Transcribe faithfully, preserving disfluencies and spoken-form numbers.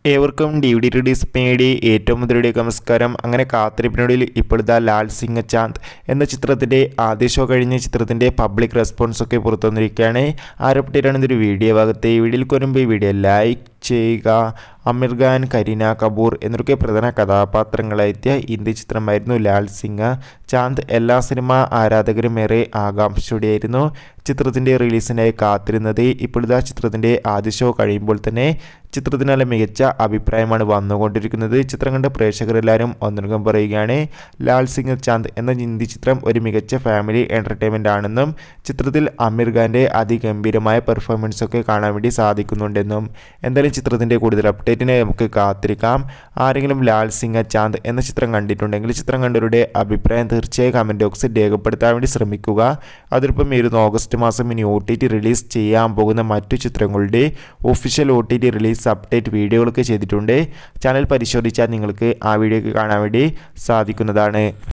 ഏവർക്കും D V D release പേടി ഏറ്റവും മുതലയുടെ നമസ്കാരം. അങ്ങനെ കാത്തിരിപ്പിനൊടുവിൽ ഇപ്പോഴത്തെ ലാൽ സിംഗ് ചാന്ദ് എന്ന ചിത്രത്തിൻ്റെ ആദ്യ ഷോ കഴിഞ്ഞ ചിത്രത്തിൻ്റെ പബ്ലിക് റെസ്പോൺസ് ഒക്കെ പുറത്തു വന്നിരിക്കുകയാണ്. ആരപ്പറ്റിയിട്ടാണ് ഇതൊരു വീഡിയോ ഭാഗത്ത്. ഈ വീഡിയോയിൽ വരുമ്പോൾ ഈ വീഡിയോ ലൈക്ക് ചെയ്യുക. അമീർ ഖാൻ, കരീന കപൂർ എന്നൊക്കെ പ്രധാന കഥാപാത്രങ്ങളെത്തിയ ഹിന്ദി ചിത്രമായിരുന്നു ലാൽ സിംഗ് ചാന്ദ്. എല്ലാ സിനിമാ ആരാധകരും ഏറെ ആകാംക്ഷയോടെയായിരുന്നു ചിത്രത്തിൻ്റെ റിലീസിനായി കാത്തിരുന്നത്. ഇപ്പോഴത്തെ ചിത്രത്തിൻ്റെ ആദ്യ ഷോ കഴിയുമ്പോൾ തന്നെ ചിത്രത്തിന് നല്ല മികച്ച അഭിപ്രായമാണ് വന്നുകൊണ്ടിരിക്കുന്നത്. ചിത്രം കണ്ട പ്രേക്ഷകരെല്ലാവരും ഒന്നടങ്കം പറയുകയാണ് ലാൽ സിംഗ് ചാന്ദ് എന്ന ഹിന്ദി ചിത്രം ഒരു മികച്ച ഫാമിലി എൻ്റർടൈൻമെൻ്റ് ആണെന്നും ചിത്രത്തിൽ അമീർ ഖാൻ്റെ അതിഗംഭീരമായ പെർഫോമൻസ് ഒക്കെ കാണാൻ വേണ്ടി സാധിക്കുന്നുണ്ടെന്നും. എന്തായാലും ചിത്രത്തിൻ്റെ കൂടുതൽ അപ്ഡേറ്റിനെ നമുക്ക് കാത്തിരിക്കാം. ആരെങ്കിലും ലാൽ സിംഗ് ചാന്ദ് എന്ന ചിത്രം കണ്ടിട്ടുണ്ടെങ്കിൽ ചിത്രം കണ്ടവരുടെ അഭിപ്രായം തീർച്ചയായും കമൻറ്റ് ബോക്സിൽ രേഖപ്പെടുത്താൻ വേണ്ടി ശ്രമിക്കുക. അതിനൊപ്പം ഈ ഒരു ഓഗസ്റ്റ് മാസം ഇനി ഒ ടി ടി റിലീസ് ചെയ്യാൻ പോകുന്ന മറ്റു ചിത്രങ്ങളുടെ official O T T release update വീഡിയോകളൊക്കെ ചെയ്തിട്ടുണ്ട്. ചാനൽ പരിശോധിച്ചാൽ നിങ്ങൾക്ക് ആ വീഡിയോ കാണാൻ വേണ്ടി സാധിക്കുന്നതാണ്.